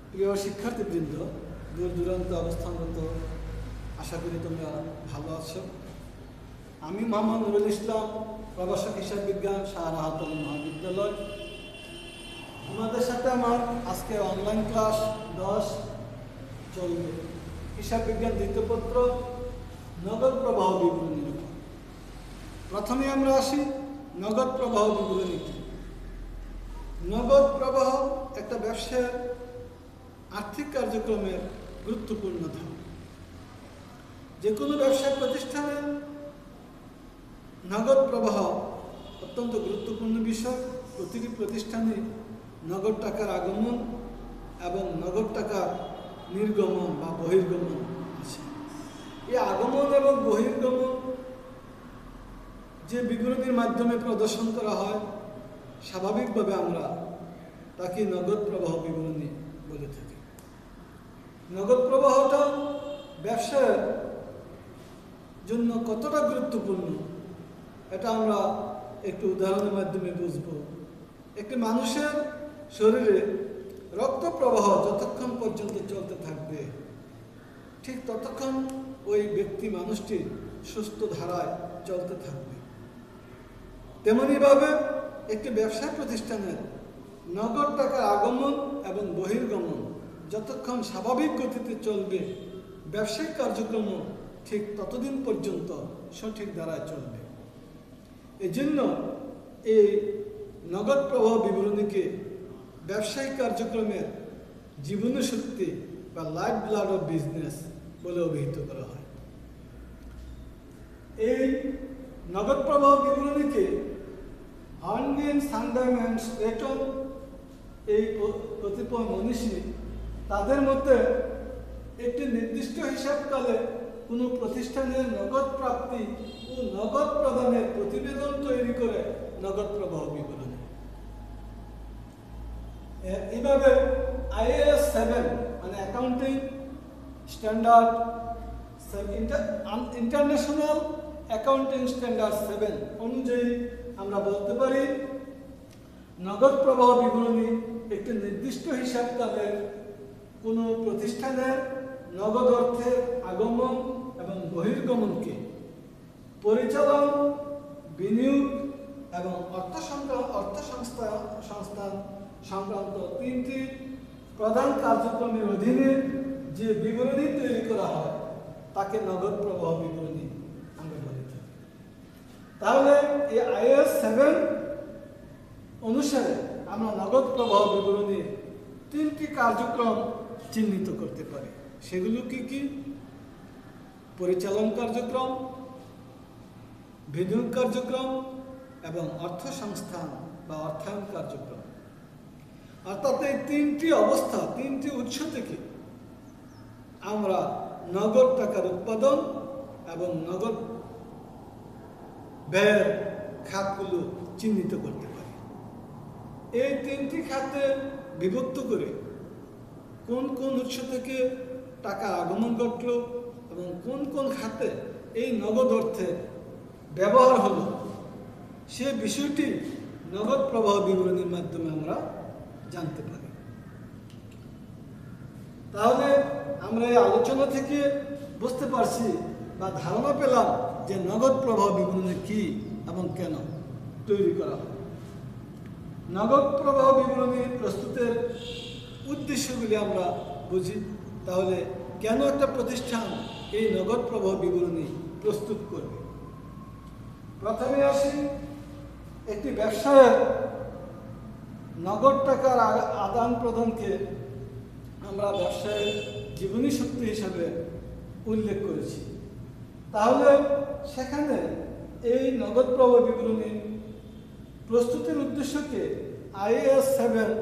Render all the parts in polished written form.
প্রিয় শিক্ষার্থীবৃন্দ, দূর দূরান্তে অবস্থানরত, আশা করি তোমরা ভালো আছো। আমি মোহাম্মদ নুরুল ইসলাম, প্রভাষক হিসাব বিজ্ঞান, শাহরাহাত মহাবিদ্যালয়। তোমাদের সাথে আমার আজকে অনলাইন ক্লাস 10 চলবে। হিসাব বিজ্ঞান দ্বিতীয় পত্র, নগদ প্রবাহ বিবরণীর উপর। প্রথমে আমরা আসি নগদ প্রবাহ বিবরণীতে। নগদ প্রবাহ একটা ব্যবসার আর্থিক কার্যক্রমের গুরুত্বপূর্ণ ধাপ। যে কোনো ব্যবসায় প্রতিষ্ঠানে নগদ প্রবাহ অত্যন্ত গুরুত্বপূর্ণ বিষয়। প্রতিটি প্রতিষ্ঠানে নগদ টাকার আগমন এবং নগদ টাকার নির্গমন বা বহির্গমন আছে। এই আগমন এবং বহির্গমন যে বিবরণীর মাধ্যমে প্রদর্শন করা হয়, স্বাভাবিকভাবে আমরা তাকে নগদ প্রবাহ বিবরণী বলে থাকি। নগদ প্রবাহটা ব্যবসার জন্য কতটা গুরুত্বপূর্ণ এটা আমরা একটু উদাহরণের মাধ্যমে বুঝব। একটি মানুষের শরীরে রক্ত প্রবাহ যতক্ষণ পর্যন্ত চলতে থাকবে, ঠিক ততক্ষণ ওই ব্যক্তি মানুষটি সুস্থ ধারায় চলতে থাকবে। তেমনিভাবে একটি ব্যবসা প্রতিষ্ঠানের নগদ টাকার আগমন এবং বহির্গমন যতক্ষণ স্বাভাবিক গতিতে চলবে, ব্যবসায়িক কার্যক্রম ঠিক ততদিন পর্যন্ত সঠিক ধারায় চলবে। এই জন্য এই নগদ প্রবাহ বিবরণীকে ব্যবসায়িক কার্যক্রমের জীবনী শক্তি বা লাইফ ব্লাড অফ বিজনেস বলে অভিহিত করা হয়। এই নগদ প্রবাহ বিবরণীকে হার্নগেন, সানডাইম অ্যান্ড স্ট্রেটন, এই কতিপয় মনীষী তাদের মধ্যে একটি নির্দিষ্ট হিসাবকালে কোনো প্রতিষ্ঠানের নগদ প্রাপ্তি ও নগদ প্রদানের প্রতিবেদন তৈরি করে নগদ প্রবাহ বিবরণী। এইভাবে IAS 7 মানে accounting standard, international accounting standard 7 অনুযায়ী আমরা বলতে পারি নগদ প্রবাহ বিবরণী একটি নির্দিষ্ট হিসাবকালের কোনো প্রতিষ্ঠানের নগদ অর্থের আগমন এবং বহির্গমনকে পরিচালন, বিনিয়োগ এবং অর্থ সংস্থান সংক্রান্ত তিনটি প্রধান কার্যক্রমের অধীনে যে বিবরণী তৈরি করা হয় তাকে নগদ প্রবাহ বিবরণী আমরা বলে থাকি। তাহলে এই IAS 7 অনুসারে আমরা নগদ প্রবাহ বিবরণীর তিনটি কার্যক্রম চিহ্নিত করতে পারি। সেগুলো কি কি? পরিচালন কার্যক্রম, বিনিয়োগ কার্যক্রম এবং অর্থ সংস্থান বা অর্থায়ন কার্যক্রম। অর্থাৎ এই তিনটি অবস্থা, তিনটি উৎস থেকে আমরা নগদ টাকার উৎপাদন এবং নগদ ব্যয়ের খাতগুলো চিহ্নিত করতে পারি। এই তিনটি খাতে বিভক্ত করে কোন কোন উৎস থেকে টাকা আগমন ঘটল এবং কোন কোন খাতে এই নগদ অর্থের ব্যবহার হলো, সে বিষয়টি নগদ প্রবাহ বিবরণীর মাধ্যমে আমরা জানতে পারি। তাহলে আমরা এই আলোচনা থেকে বুঝতে পারছি বা ধারণা পেলাম যে নগদ প্রবাহ বিবরণী কি এবং কেন তৈরি করা হয়। নগদ প্রবাহ বিবরণী প্রস্তুতের উদ্দেশ্যগুলি আমরা বুঝি। তাহলে কেন একটা প্রতিষ্ঠান এই নগদ প্রবাহ বিবরণী প্রস্তুত করবে? প্রথমে আসি, একটি ব্যবসায়ের নগদ টাকার আদান প্রদানকে আমরা ব্যবসায়ের জীবনী শক্তি হিসাবে উল্লেখ করেছি। তাহলে সেখানে এই নগদ প্রবাহ বিবরণী প্রস্তুতির উদ্দেশ্যকে IAS 7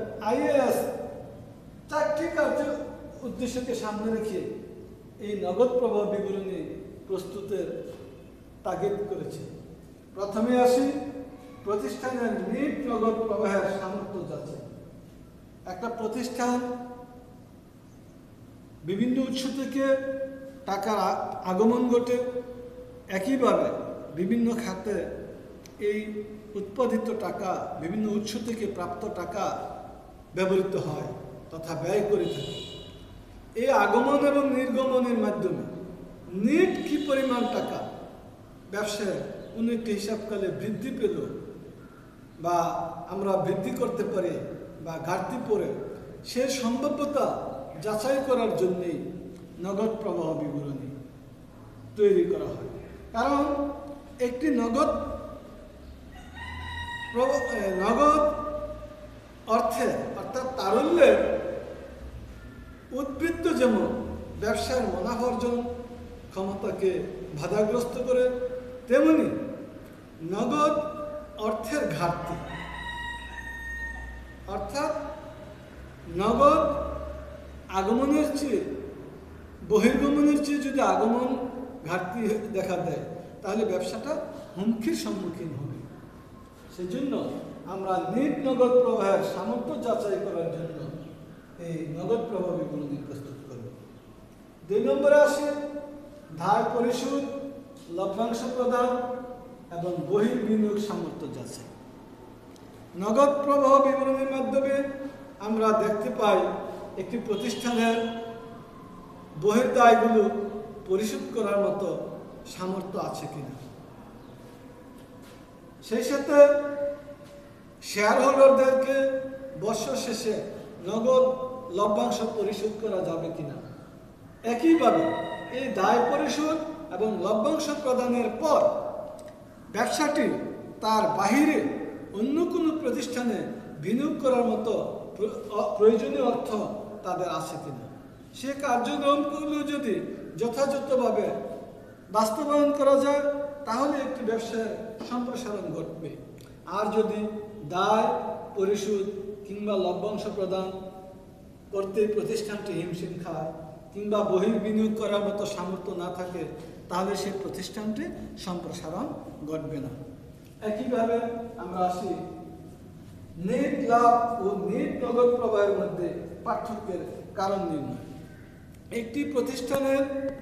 চারটি কার্য উদ্দেশ্যকে সামনে রেখে এই নগদ প্রবাহ বিবরণী প্রস্তুতের তাগিদ করেছে। প্রথমে আসি প্রতিষ্ঠানের নিট নগদ প্রবাহের সামর্থ্য যাচাই। একটা প্রতিষ্ঠান বিভিন্ন উৎস থেকে টাকার আগমন ঘটে, একইভাবে বিভিন্ন খাতে এই উৎপাদিত টাকা, বিভিন্ন উৎস থেকে প্রাপ্ত টাকা ব্যবহৃত হয়। তথা ব্যয় করে থাকি। এই আগমন এবং নির্গমনের মাধ্যমে নেট কি পরিমাণ টাকা ব্যবসায় কোনো একটি হিসাবকালে বৃদ্ধি পেল বা আমরা বৃদ্ধি করতে পারি বা ঘাটতি পড়ে সে সম্ভাব্যতা যাচাই করার জন্যেই নগদ প্রবাহ বিবরণী তৈরি করা হয়। কারণ একটি নগদ অর্থে অর্থাৎ তারল্যের উদ্বৃত্ত যেমন ব্যবসার মুনাফা অর্জন ক্ষমতাকে বাধাগ্রস্ত করে, তেমনি নগদ অর্থের ঘাটতি অর্থাৎ নগদ আগমনের চেয়ে বহির্গমনের চেয়ে যদি আগমন ঘাটতি দেখা দেয় তাহলে ব্যবসাটা হুমকির সম্মুখীন হবে। সেজন্য আমরা নেট নগদ প্রবাহের সামর্থ্য যাচাই করার জন্য এই নগদ প্রবাহ বিবরণী প্রস্তুত করব। 2 নম্বরে আসে ধার পরিশোধ, লভ্যাংশ প্রদান এবং বহির্বিনিয়োগ সামর্থ্য যাচাই। নগদ প্রবাহ বিবরণীর মাধ্যমে আমরা দেখতে পাই একটি প্রতিষ্ঠানের বহির্দায়গুলো পরিশোধ করার মতো সামর্থ্য আছে কিনা, সেই সাথে শেয়ার হোল্ডারদেরকে বছর শেষে নগদ লভ্যাংশ পরিশোধ করা যাবে কিনা। একইভাবে এই দায় পরিশোধ এবং লভ্যাংশ প্রদানের পর ব্যবসাটি তার বাহিরে অন্য কোনো প্রতিষ্ঠানে বিনিয়োগ করার মতো প্রয়োজনীয় অর্থ তাদের আছে কিনা। সে কার্যক্রমগুলো যদি যথাযথভাবে বাস্তবায়ন করা যায় তাহলে একটি ব্যবসার সম্প্রসারণ ঘটবে। আর যদি দায় পরিশোধ কিংবা লভ্যাংশ প্রদান করতে প্রতিষ্ঠানটি হিমশিম খায় কিংবা বহির্বিনিয়োগ করার মতো সামর্থ্য না থাকে তাহলে সেই প্রতিষ্ঠানটি সম্প্রসারণ ঘটবে না। একইভাবে আমরা আসি নেট লাভ ও নেট নগদ প্রবাহের মধ্যে পার্থক্যের কারণ নির্ণয়। একটি প্রতিষ্ঠানের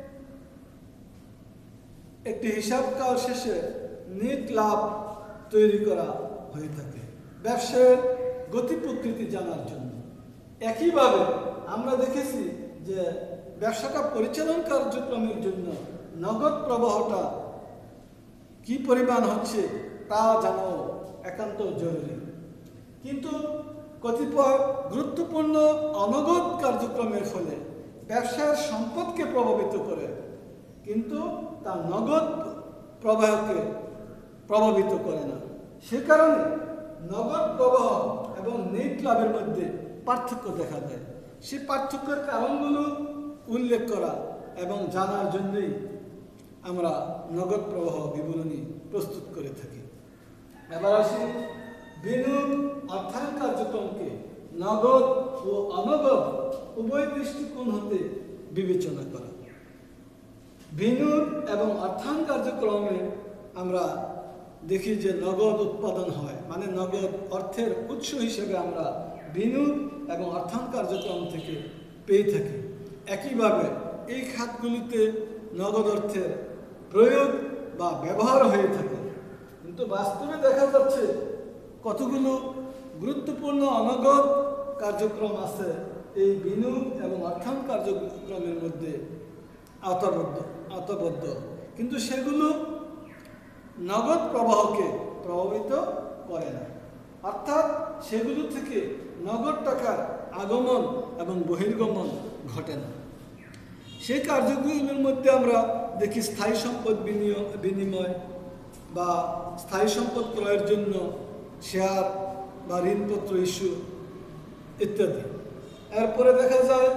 একটি হিসাবকাল শেষে নেট লাভ তৈরি করা হয়ে থাকে ব্যবসায়ের গতি প্রকৃতি জানার জন্য। একইভাবে আমরা দেখেছি যে ব্যবসাটা পরিচালন কার্যক্রমের জন্য নগদ প্রবাহটা কি পরিমাণ হচ্ছে তা জানাও একান্ত জরুরি। কিন্তু কতিপয় গুরুত্বপূর্ণ অনগদ কার্যক্রমের ফলে ব্যবসার সম্পদকে প্রভাবিত করে কিন্তু তা নগদ প্রবাহকে প্রভাবিত করে না। সে কারণে নগদ প্রবাহ এবং নেট লাভের মধ্যে পার্থক্য দেখা দেয়। সে পার্থক্যের কারণগুলো উল্লেখ করা এবং জানার জন্যই আমরা নগদ প্রবাহ বিবরণী প্রস্তুত করে থাকি। এবার আসি বিনিয়োগ অর্থায়ন কার্যক্রমকে নগদ ও অনগদ উভয় দৃষ্টিকোণ হতে বিবেচনা করা। বিনিয়োগ এবং অর্থায়ন কার্যক্রমে আমরা দেখি যে নগদ উৎপাদন হয়, মানে নগদ অর্থের উৎস হিসেবে আমরা বিনিয়োগ এবং অর্থায়ন কার্যক্রম থেকে পেয়ে থাকি। একইভাবে এই খাতগুলিতে নগদ অর্থের প্রয়োগ বা ব্যবহার হয়ে থাকে। কিন্তু বাস্তবে দেখা যাচ্ছে কতগুলো গুরুত্বপূর্ণ অনগদ কার্যক্রম আছে এই বিনিয়োগ এবং অর্থায়ন কার্যক্রমের মধ্যে আওতাবদ্ধ, কিন্তু সেগুলো নগদ প্রবাহকে প্রভাবিত করে না, অর্থাৎ সেগুলো থেকে নগদ টাকার আগমন এবং বহির্গমন ঘটে না। সেই কার্যগুলির মধ্যে আমরা দেখি স্থায়ী সম্পদ বিনিময় বা স্থায়ী সম্পদ ক্রয়ের জন্য শেয়ার বা ঋণপত্র ইস্যু ইত্যাদি। এরপরে দেখা যায়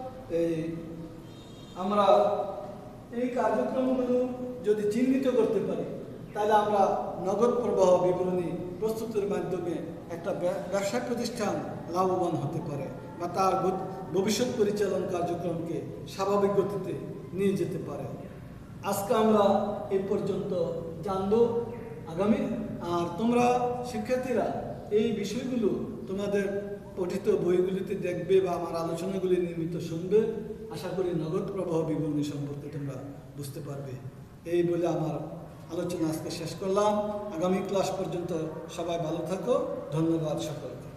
আমরা এই কার্যক্রমগুলো যদি চিহ্নিত করতে পারি তাহলে আমরা নগদ প্রবাহ বিবরণী প্রস্তুতের মাধ্যমে একটা ব্যবসা প্রতিষ্ঠান লাভবান হতে পারে বা তার ভবিষ্যৎ পরিচালন কার্যক্রমকে স্বাভাবিক গতিতে নিয়ে যেতে পারে। আজকে আমরা এই পর্যন্ত জানবো আগামী, আর তোমরা শিক্ষার্থীরা এই বিষয়গুলো তোমাদের পঠিত বইগুলিতে দেখবে বা আমার আলোচনাগুলি নিয়মিত শুনবে। আশা করি নগদ প্রবাহ বিবরণী সম্পর্কে তোমরা বুঝতে পারবে। এই বলে আমার আলোচনা আজকে শেষ করলাম। আগামী ক্লাস পর্যন্ত সবাই ভালো থাকো। ধন্যবাদ সকলকে।